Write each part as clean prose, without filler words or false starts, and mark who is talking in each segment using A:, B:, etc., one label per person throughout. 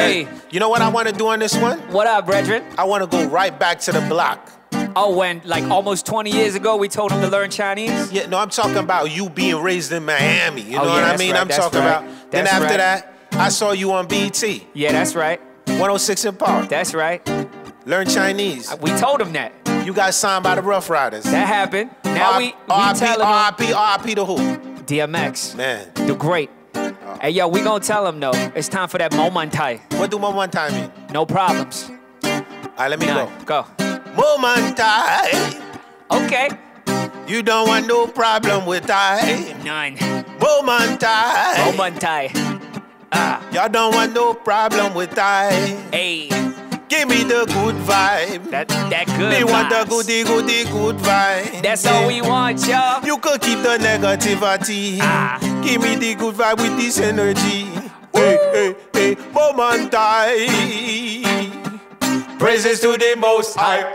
A: Hey.
B: You know what I want to do on this one?
A: What up, brethren?
B: I want to go right back to the block.
A: Oh, when like almost 20 years ago we told him to learn Chinese?
B: Yeah, no, I'm talking about you being raised in Miami. You know what I mean?
A: Right,
B: I'm talking about. Then after that, I saw you on BT.
A: Yeah, that's right.
B: 106 in Park.
A: That's right.
B: Learn Chinese.
A: We told him that.
B: You got signed by the Ruff Ryders.
A: That happened. Now we tell him.
B: R.I.P. to who?
A: DMX.
B: Man.
A: The great. Hey, yo, we gonna tell him, though. It's time for that Mun Tai.
B: What do Mun Tai mean?
A: No problems.
B: All right, let me
A: Go.
B: Mun Tai.
A: Okay.
B: You don't want no problem with I.
A: None.
B: Mun Tai.
A: Mun Tai.
B: Y'all don't want no problem with I.
A: Hey.
B: Give me the good vibe.
A: That good
B: We want the
A: vibes.
B: good vibe.
A: That's all we want, y'all.
B: You could keep the negativity. Give me the good vibe with this energy. Hey, Mun Tai. Praises to the most high.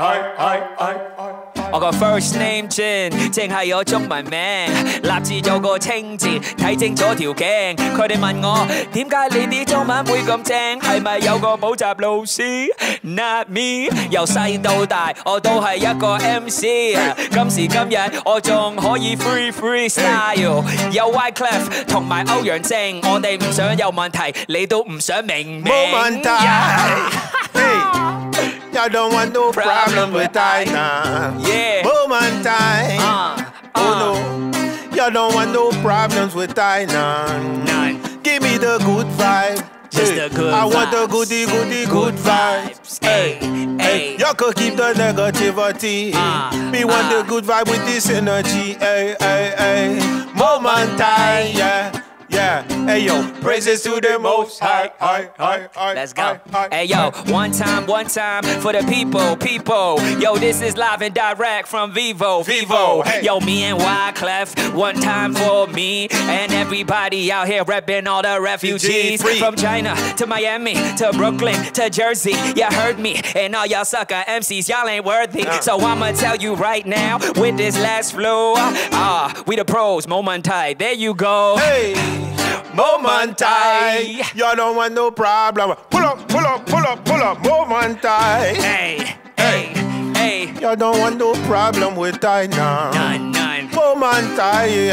A: 我個 first name Jin， 淨係我中文名，立志有個清字，睇清楚條頸。佢哋問我點解你啲中文會咁正，係咪有個補習老師 ？Not me， 由細到大我都係一個 MC， 今時今日我仲可以 freestyle， 有 Wyclef 同埋歐陽靖，我哋唔想有問題，你都唔想明明。
B: Mun Tai. Y'all don't want no problem with I now.
A: Yeah.
B: Mun Tai. Oh no. Y'all don't want no problems with I now.
A: None.
B: Give me the good vibe.
A: Just the good
B: I want the
A: vibes.
B: good vibes.
A: Hey.
B: Y'all could keep the negativity. We want the good vibe with this energy. Hey. Mun Tai, yeah. Hey yo, praises to the most high.
A: Let's go. Hey yo, one time for the people. Yo, this is live and direct from Vevo.
B: Hey.
A: Yo, me and Wyclef, one time for me and everybody out here repping all the refugees. From China to Miami to Brooklyn to Jersey. You heard me, and all y'all sucker MCs, y'all ain't worthy. So I'ma tell you right now, with this last flow, we the pros, Mun Tai. There you go.
B: Hey. Mun Tai. Y'all don't want no problem. Pull up. Mun Tai.
A: Hey.
B: Y'all don't want no problem with I now.
A: None.
B: Mun Tai,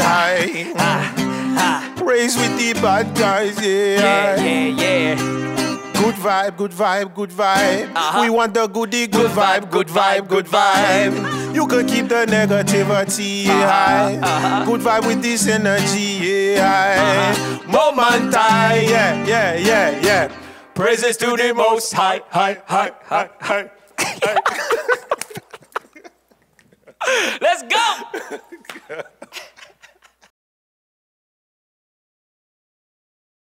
B: Praise with the bad guys,
A: Yeah.
B: Good vibe. We want the good vibe. You can keep the negativity high. Good vibe with this energy, Mun Tai, yeah. Praises to the most high.